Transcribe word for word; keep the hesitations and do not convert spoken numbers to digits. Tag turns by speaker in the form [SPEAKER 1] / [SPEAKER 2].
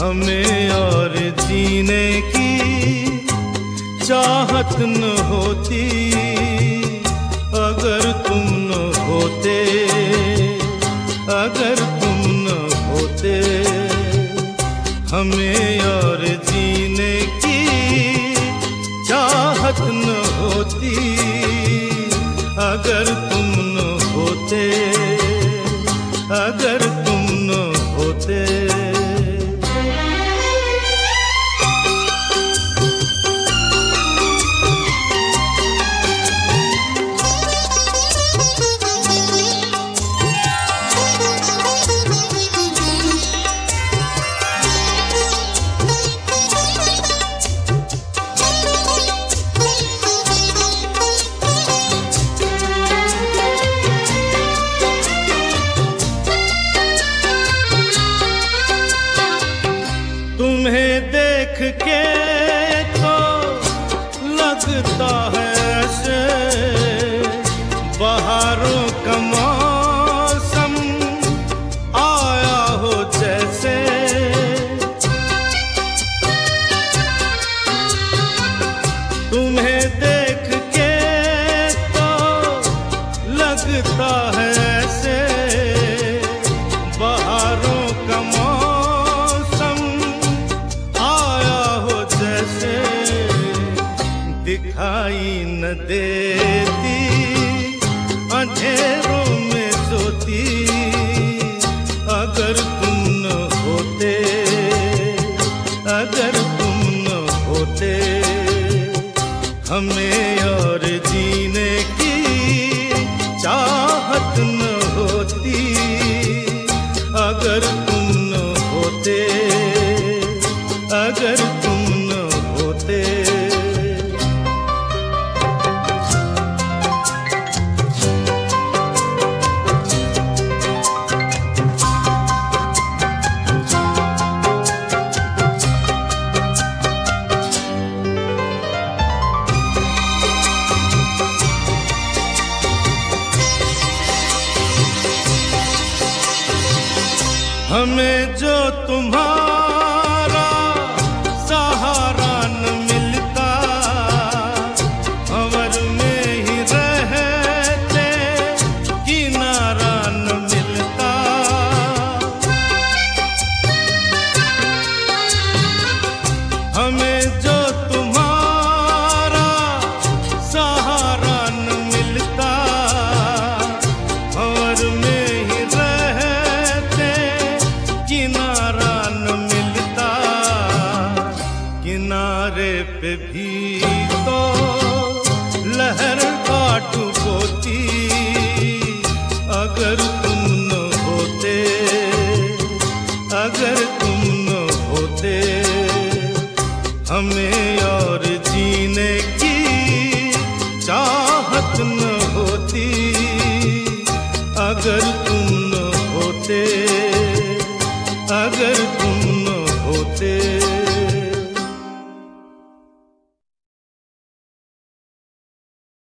[SPEAKER 1] हमें और जीने की चाहत न होती अगर तुम न होते, अगर तुम न होते। हमें और जीने की चाहत न होती अगर तुम न होते, अगर तुम न होते। तुम्हें देख के तो लगता है ऐसे बहारों का मौसम आया हो जैसे। तुम्हें देख के तो लगता है ऐसे बहारों का दिखाई न देती अंधेरों में सोती अगर तुम न होते, अगर तुम न होते। हमें और जीने की चाहत न होती अगर तुम न होते, अगर तुम न होते। हमें जो तुम्हारा सहारा न मिलता भंवर में ही रहते किनारा न मिलता। हमें जो तुम्हारा सहारा न मिलता भंवर में किनारा न मिलता। किनारे पे भी तो लहर काट बोती अगर तुम न होते, अगर तुम न होते। हमें और जीने की चाहत न होती अगर तुम न होते, अगर तुम न होते।